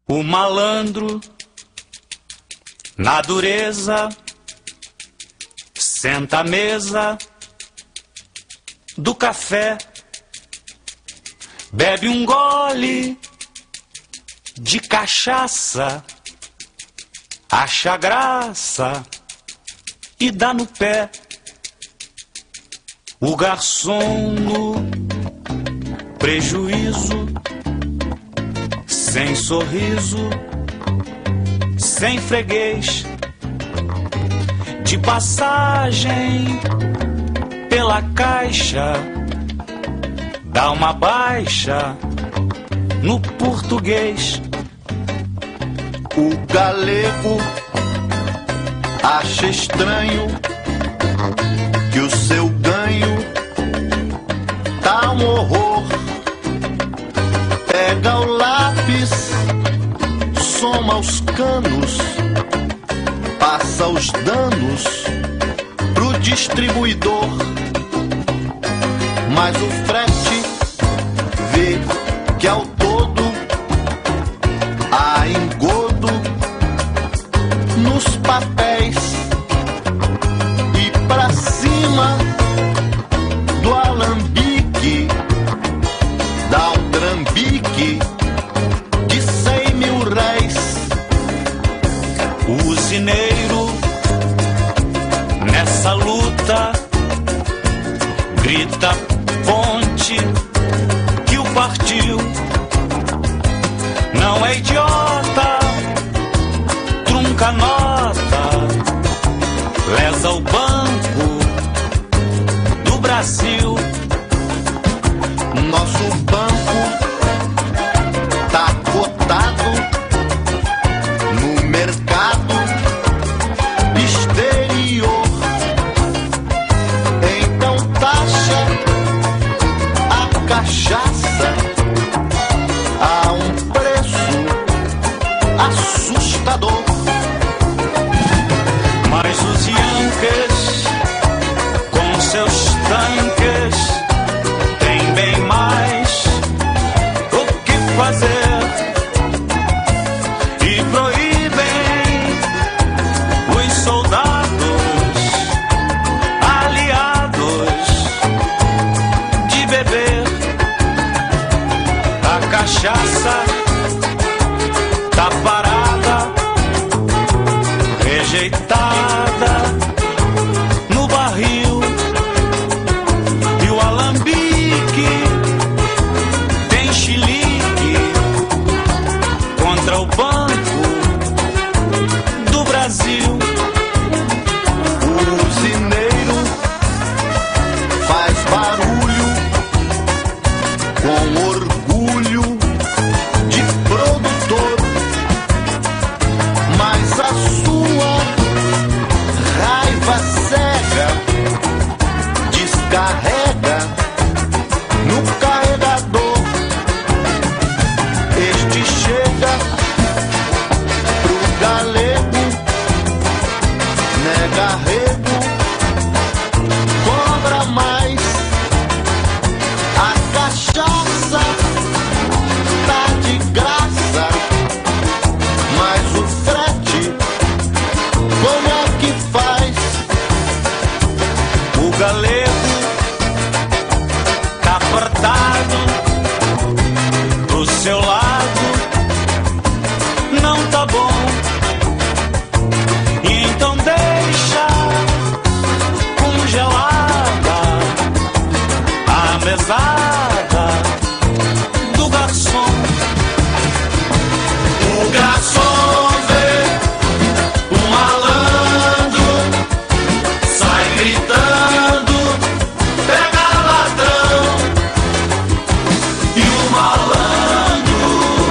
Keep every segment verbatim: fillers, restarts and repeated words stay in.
O malandro, na dureza, senta à mesa do café, bebe um gole de cachaça, acha graça e dá no pé. O garçom no prejuízo, sem sorriso, sem freguês, de passagem pela caixa, dá uma baixa no português. O galego acha estranho que o seu ganho tá um horror. Pega o lápis, soma os canos, passa os danos pro distribuidor. Mas o frete vê que ao todo há engodo nos papéis. E pra cima do alambique dá um trambique de cem mil réis. O usineiro, nessa luta, grita ponte que o partiu. Não é idiota, trunca nota, lesa o Banco do Brasil. Nosso banco tá cotado no mercado exterior. Então taxa a cachaça a um preço assustador. Mas os Yankees, com seus tanques, têm bem mais o que fazer e proíbem os soldados aliados de beber. A cachaça tá parada, rejeitada no barril, e o alambique tem chilique contra o Banco do Brasil. O usineiro faz barulho com orgulho de produtor, mas a sua raiva cega descarrega no carregador. Este chega pro galego, nega arrego, cobra mais. A cachaça tá de graça, mas o frete como é que faz? O galego tá apertado do seu lado, não tá bom, e então deixa congelada a mesada do garçom. O garçom vê o malandro, sai gritando, pega ladrão. E o malandro,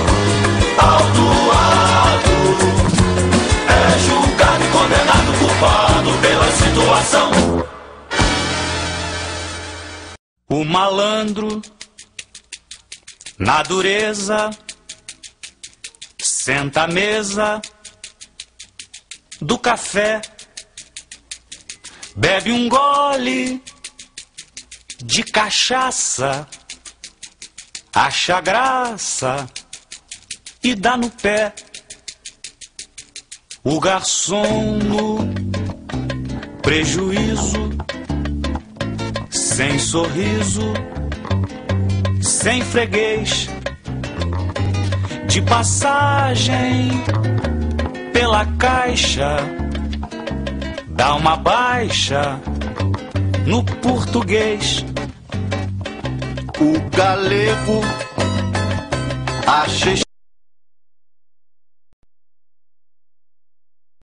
autuado, é julgado e condenado, culpado pela situação. O malandro, na dureza, senta à mesa do café, bebe um gole de cachaça, acha graça e dá no pé. O garçom no prejuízo, sem sorriso, sem freguês, de passagem pela caixa, dá uma baixa no português. O galego acha